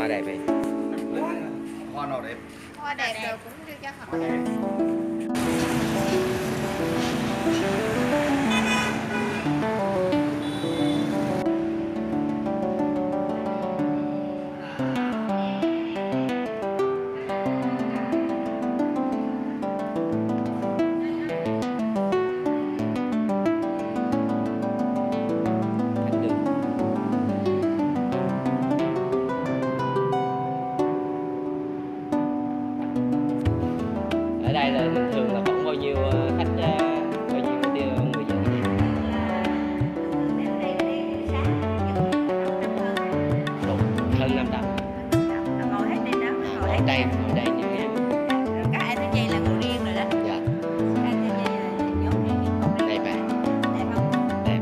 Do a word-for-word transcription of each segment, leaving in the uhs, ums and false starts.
hoa đẹp vậy? Hoa nào đẹp? Hoa đẹp rồi cũng đưa cho họ. Ở đây là bình thường là khoảng bao nhiêu khách, bao nhiêu tiêu người dân? Đủ hơn năm trăm. Ngồi hết trên đó, ngồi Ở hết đây, trên. ở đây như em. Các anh ở đây là ngồi riêng rồi đó. Dạ. Các anh ở đây là nhóm riêng, ngồi riêng. Đẹp vậy. Đẹp không? Đẹp.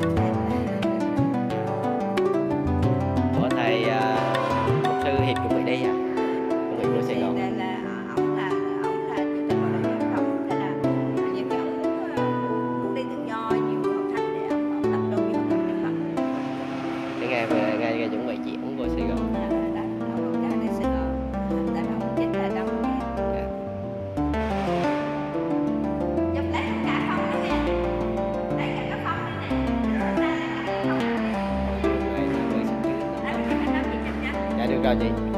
Ủa thầy uh, mục sư Hiệp chuẩn bị đi à? Chuẩn bị qua Sài Gòn. Là, là ổng là ổng là chủ tịch hội đồng dân tộc, thế là nhiều khi ổng muốn muốn đi tự do nhiều học thánh để ổng ổng tập trung vô học tập cho Phật. Để nghe về nghe, nghe chuẩn bị chuyển qua Sài Gòn. Đó, ổng ra đi Sài Gòn, tại vì ổng chết là đông nha. Dạ. Chụp lấy cả phong nữa nè, lấy cả cái phong nữa nè, lấy cả cái phong nữa nè. Lấy cả cái phong chị chụp nha. Dạ được rồi chị.